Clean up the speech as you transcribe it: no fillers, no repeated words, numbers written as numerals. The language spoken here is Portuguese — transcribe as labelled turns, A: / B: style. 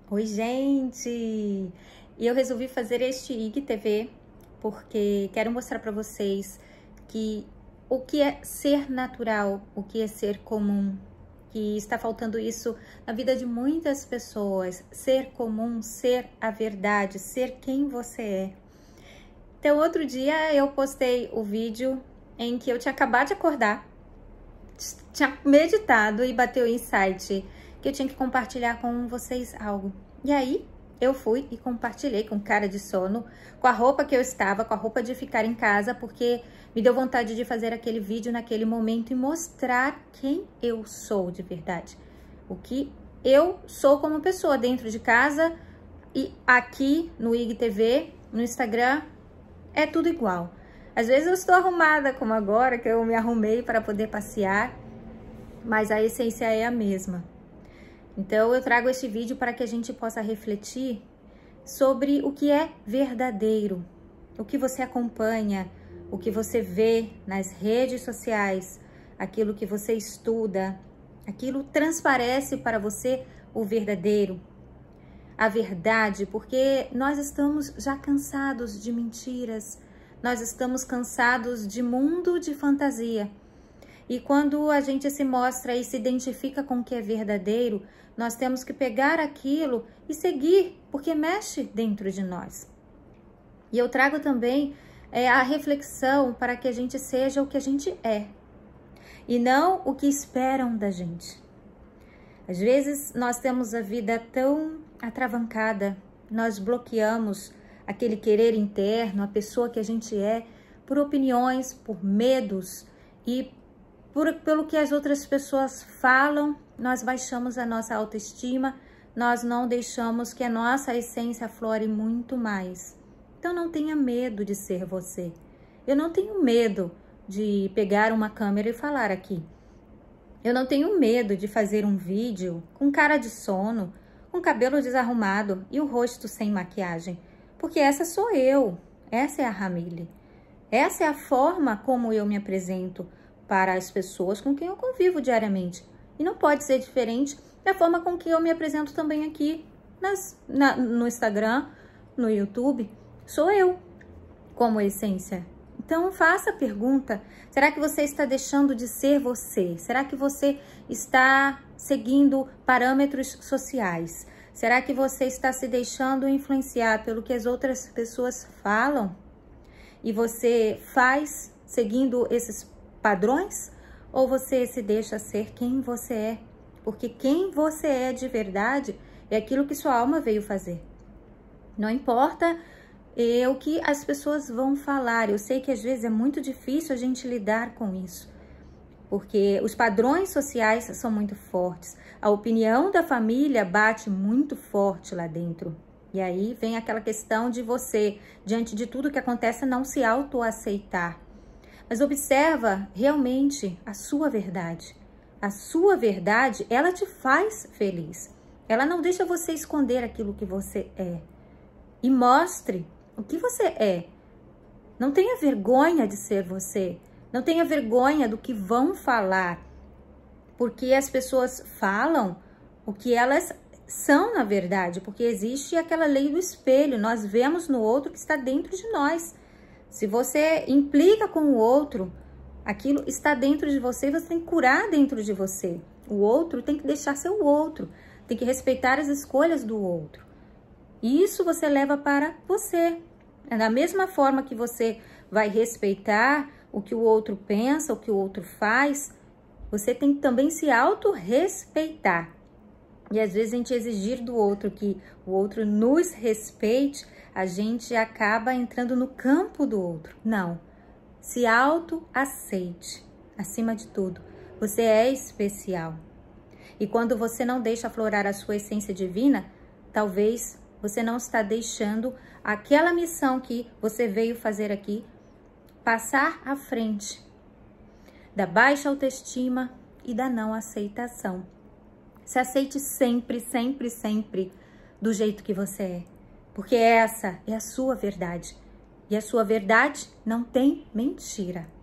A: Oi, gente! E eu resolvi fazer este IGTV porque quero mostrar para vocês que o que é ser natural, o que é ser comum, que está faltando isso na vida de muitas pessoas. Ser comum, ser a verdade, ser quem você é. Então, outro dia eu postei o vídeo em que eu tinha acabado de acordar, tinha meditado e bateu o insight que eu tinha que compartilhar com vocês algo. E aí, eu fui e compartilhei com cara de sono, com a roupa que eu estava, com a roupa de ficar em casa, porque me deu vontade de fazer aquele vídeo naquele momento e mostrar quem eu sou de verdade. O que eu sou como pessoa dentro de casa e aqui no IGTV, no Instagram, é tudo igual. Às vezes eu estou arrumada como agora, que eu me arrumei para poder passear, mas a essência é a mesma. Então eu trago este vídeo para que a gente possa refletir sobre o que é verdadeiro, o que você acompanha, o que você vê nas redes sociais, aquilo que você estuda, aquilo transparece para você o verdadeiro, a verdade, porque nós estamos já cansados de mentiras, nós estamos cansados de mundo de fantasia. E quando a gente se mostra e se identifica com o que é verdadeiro, nós temos que pegar aquilo e seguir, porque mexe dentro de nós. E eu trago também a reflexão para que a gente seja o que a gente é, e não o que esperam da gente. Às vezes nós temos a vida tão atravancada, nós bloqueamos aquele querer interno, a pessoa que a gente é, por opiniões, por medos e pelo que as outras pessoas falam, nós baixamos a nossa autoestima, nós não deixamos que a nossa essência aflore muito mais. Então não tenha medo de ser você. Eu não tenho medo de pegar uma câmera e falar aqui. Eu não tenho medo de fazer um vídeo com cara de sono, com cabelo desarrumado e o rosto sem maquiagem. Porque essa sou eu, essa é a Ramile. Essa é a forma como eu me apresento para as pessoas com quem eu convivo diariamente. E não pode ser diferente da forma com que eu me apresento também aqui no Instagram, no YouTube. Sou eu, como essência. Então, faça a pergunta, será que você está deixando de ser você? Será que você está seguindo parâmetros sociais? Será que você está se deixando influenciar pelo que as outras pessoas falam? E você faz seguindo esses padrões? Ou você se deixa ser quem você é? Porque quem você é de verdade é aquilo que sua alma veio fazer. Não importa o que as pessoas vão falar. Eu sei que às vezes é muito difícil a gente lidar com isso. Porque os padrões sociais são muito fortes. A opinião da família bate muito forte lá dentro. E aí vem aquela questão de você, diante de tudo que acontece, não se autoaceitar. Mas observa realmente a sua verdade. A sua verdade, ela te faz feliz. Ela não deixa você esconder aquilo que você é. E mostre o que você é. Não tenha vergonha de ser você. Não tenha vergonha do que vão falar. Porque as pessoas falam o que elas são na verdade. Porque existe aquela lei do espelho. Nós vemos no outro que está dentro de nós. Se você implica com o outro, aquilo está dentro de você e você tem que curar dentro de você. O outro tem que deixar ser o outro, tem que respeitar as escolhas do outro. E isso você leva para você. Da mesma forma que você vai respeitar o que o outro pensa, o que o outro faz, você tem que também se auto-respeitar. E às vezes a gente exigir do outro que o outro nos respeite, a gente acaba entrando no campo do outro. Não, se auto-aceite, acima de tudo. Você é especial. E quando você não deixa aflorar a sua essência divina, talvez você não está deixando aquela missão que você veio fazer aqui passar à frente da baixa autoestima e da não aceitação. Se aceite sempre, sempre, sempre do jeito que você é. Porque essa é a sua verdade. E a sua verdade não tem mentira.